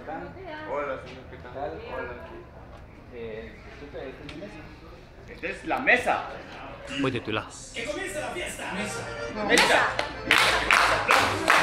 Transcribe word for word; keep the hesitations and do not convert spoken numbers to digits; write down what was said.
están? Hola, señor, ¿qué tal? ¿Tal? Hola. Eh, disculpe, ¿esta es mi mesa? Esta es la mesa. Voy de tu lado. ¡Que comience la fiesta! ¡Mesa! ¡Mesa!